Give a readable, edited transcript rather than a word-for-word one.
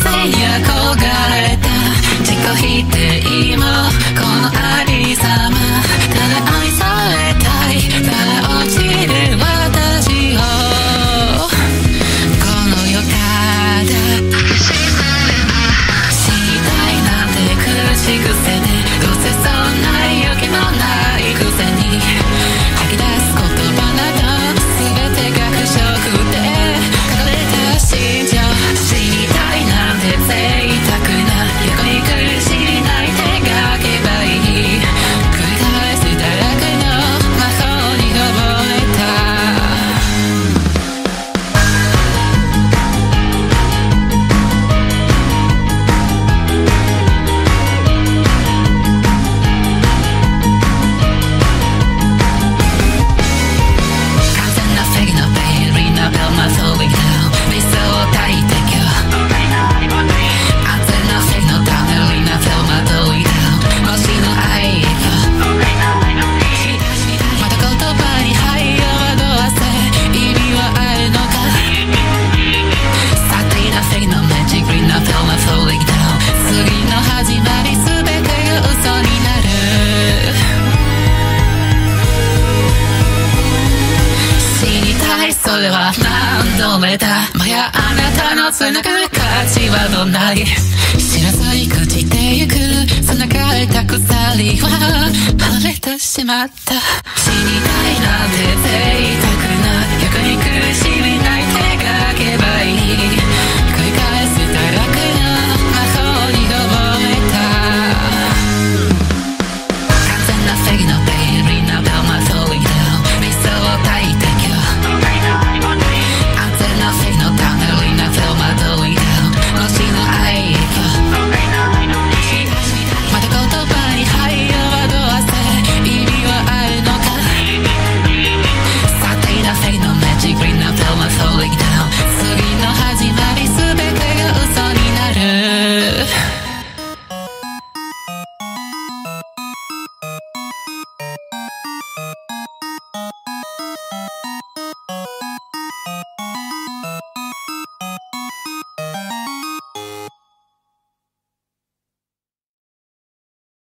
性に憧れた自己否定もこのありさまただ愛されたいただ落ちる私をこの世から死にたいなんて口癖でどうせそんな勇気もないくせに吐き出す言葉など全てが不色で書かれた心情死にたいなんて贅沢な横に苦しない手がけばいい繰り返す堕落の魔法に溺れ完全なフェイのベリーなベルマフォーリングダウン理想大敵安全なフェイのタネリーなベルマトリダウンもしの愛また言葉に灰を惑わせ意味はあるのかサティなフェイのマジックリーなベルマフォーリングダウン次の始まり全てが嘘になる死にたいそれは何度目だまやあなたのつながる価値はどんなに知らずに朽ちてゆく繋がれた鎖は離れてしまった死にたいなんて贅沢な逆に苦しみない手がけばいい